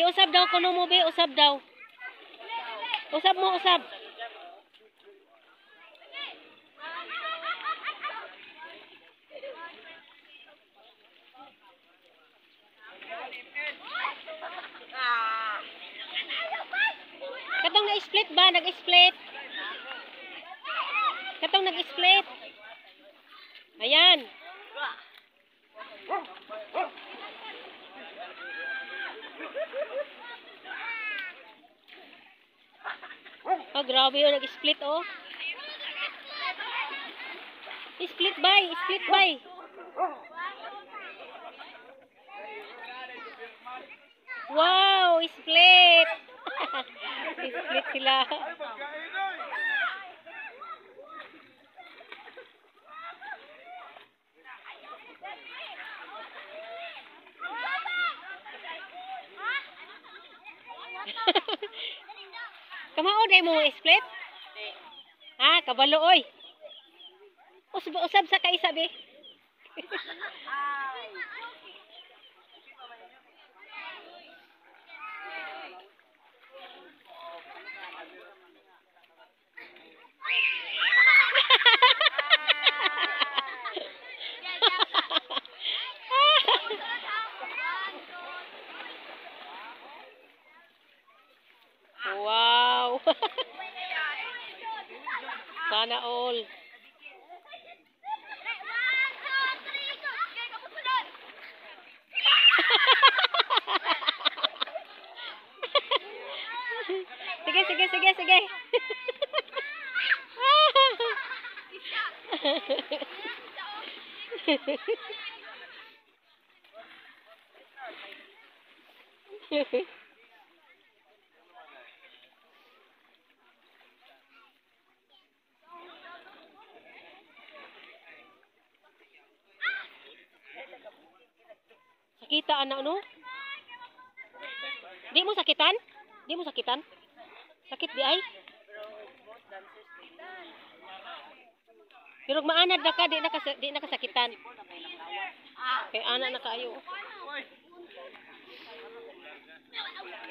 Giusab daw kuno mo be, usab daw. Usab mo, usab. Katong na-split ba? Nag-split. Katong nag-split. Ayan. Oh, grabe yun. Nag-split, oh. Split by. Split by. Wow, split. Split sila. Kamao day mo split? Ha, kabalo oy. Usab sa kaisa be. Wow. Sana all. Sige, sige, sige, sige. Sakita anak no? Di mo sakitan? Di mo sakitan? Sakit di ay? Pero maanad na ka, di na kasakitan. Kay anak na kayo.